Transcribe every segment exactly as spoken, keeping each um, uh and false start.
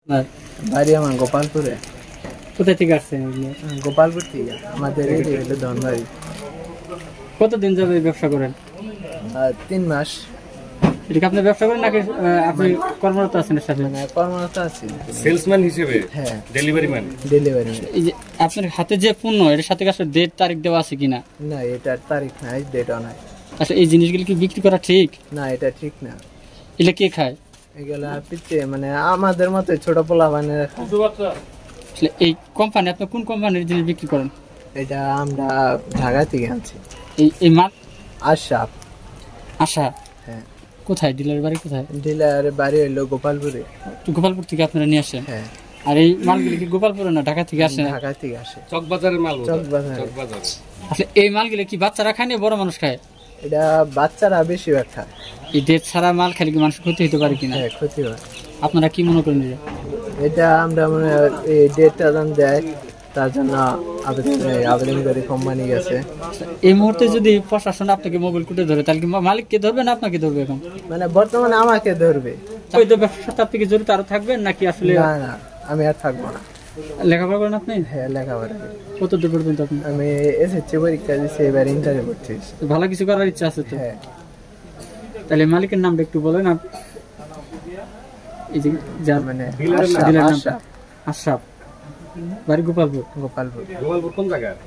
বাড়ি আমার গোপালপুরে। কোথায় থেকে আসছেন? গোপালপুর থেকে। আমাদের ধনবাড়ি। কতদিন যাবে ব্যবসা করেন? তিন মাস। এটা কি আপনি ব্যবসা করেন নাকি আপনি কর্মরত আছেন? সাথে কর্মরত আছি সেলসম্যান হিসেবে। হ্যাঁ, ডেলিভারি ম্যান। Delivery man. এই যে আপনার হাতে যে পণ্য, এর সাথে আসলে ডেট তারিখ দেওয়া আছে কিনা? না, এটার তারিখ নাই, ডেটও নাই। আচ্ছা, এই জিনিসগুলো কি বিক্রি করা ঠিক? না, এটা ঠিক না। এগুলো কে খায়? এগুলা পিচ্ছে মানে আমাদের মতো ছোট পোলা বানিয়ে। আসলে এই কোম্পানি, আপনি কোন কোম্পানির জিনিস বিক্রি করেন? এটা আমরা ঢাকা থেকে আনছি। এই এই মাল আশরাফ। আশা? হ্যাঁ। কোথায় ডিলার বাড়ি কোথায়? ডিলার বাড়ি হইলো গোপালপুরে। গোপালপুর থেকে আপনারা নিয়ে আসেন? হ্যাঁ। আর এই মালগুলি কি গোপালপুরে না ঢাকা থেকে আসে? ঢাকা থেকে আসে। চকবাজারের মাল। চকবাজার। আসলে এই মালগুলি কি বাচ্চারা খায় না বড় মানুষ খায়? এটা বাচ্চারা বেশিরভাগ খায়। এই ডেট ছাড়া মাল খেলে কি মানুষের ক্ষতি হতে পারে কিনা? হ্যাঁ, ক্ষতি হয়। আপনারা কি মনে করেন? এটা আমরা মানে এই ডেটটা যখন দেয় তার জন্য আবেদন আবেদন করে কোম্পানি গেছে। এই মুহূর্তে যদি প্রশাসন আপনাকে মোবাইল কুটে ধরে, তাহলে কি মালিককে ধরবে না আপনাকে ধরবে? এখন মানে বর্তমানে আমাকে ধরবে। ওই তো ব্যবসার সাথে আপনি কি জড়িত আরো থাকবেন নাকি? আসলে না না, আমি আর থাকবো না। লেখাপড়া করেন আপনি? হ্যাঁ, লেখাপড়া। কত দূর পর্যন্ত আপনি? আমি এসএসসি পরীক্ষা দিচ্ছি, এবার ইন্টারভিউ করছি। ভালো কিছু করার ইচ্ছা আছে তো? হ্যাঁ। তাহলে মালিকের নামটা একটু বলেন। এই যে যার মানে আশরাফ, বাড়ি গোপালপুর। গোপালপুর। গোপালপুর কোন জায়গায়?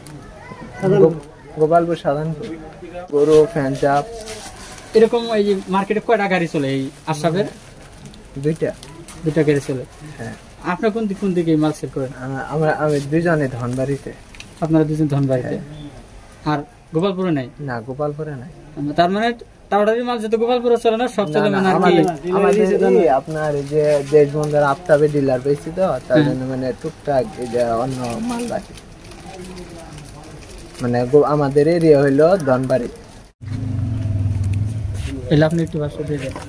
গোপালপুর সাধারণপুর। গরু ফ্যানচাপ এরকম এই যে মার্কেটে কয়টা গাড়ি চলে এই আশরাফের? দুইটা। দুইটা গাড়ি চলে। হ্যাঁ। আপনার কোন দিক কোন দিকে মাল সেল করেন? আমরা আমি দুইজনে ধনবাড়িতে। আপনারা দুজন ধনবাড়িতে? আর গোপালপুরে নাই? না, গোপালপুরে নাই। তার মানে টাওয়ারের মাল যেহেতু গোপালপুরে চলে না, সব চলে মানে আপনার যে দেশ বন্ধুর আফতাবে ডিলার পেয়েছি তো, তার জন্য মানে টুকটাক অন্য মাল রাখি। মানে আমাদের এরিয়া হইলো ধনবাড়ি। এলে আপনি একটু বাসা দিয়ে দেন।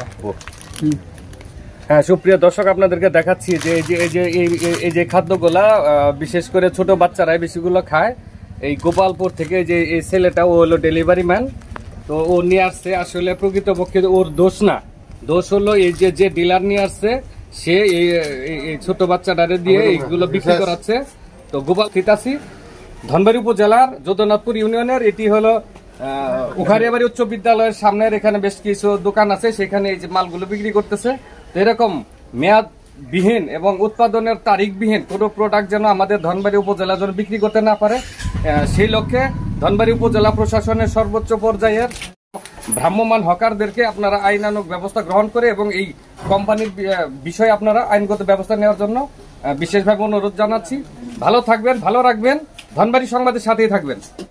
হ্যাঁ, সুপ্রিয় দর্শক, আপনাদেরকে দেখাচ্ছি যে এই যে এই যে এই যে খাদ্যগুলা বিশেষ করে ছোট বাচ্চারাই বেশিগুলো খায়। এই গোপালপুর থেকে যে এই ছেলেটা, ও হলো ডেলিভারি ম্যান। তো ও নিয়ে আসছে, আসলে প্রকৃতপক্ষে ওর দোষ না, দোষ হলো এই যে যে ডিলার নিয়ে আসছে, সে এই ছোট বাচ্চাটারে দিয়ে এইগুলো বিক্রি করাচ্ছে। তো গোপাল খিতাসি ধনবাড়ি উপজেলার যোধনাথপুর ইউনিয়নের, এটি হলো উখারিয়াবাড়ি উচ্চ বিদ্যালয়ের সামনের এখানে বেশ কিছু দোকান আছে, সেখানে এই যে মালগুলো বিক্রি করতেছে। তো এরকম মেয়াদ বিহীন এবং উৎপাদনের তারিখবিহীন কোনো প্রোডাক্ট যেন আমাদের ধনবাড়ি উপজেলা যেন বিক্রি করতে না পারে, সেই লক্ষ্যে ধনবাড়ি উপজেলা প্রশাসনের সর্বোচ্চ পর্যায়ের ভ্রাম্যমাণ হকারদেরকে আপনারা আইনানুগ ব্যবস্থা গ্রহণ করে এবং এই কোম্পানির বিষয়ে আপনারা আইনগত ব্যবস্থা নেওয়ার জন্য বিশেষভাবে অনুরোধ জানাচ্ছি। ভালো থাকবেন, ভালো রাখবেন, ধনবাড়ি সংবাদের সাথেই থাকবেন।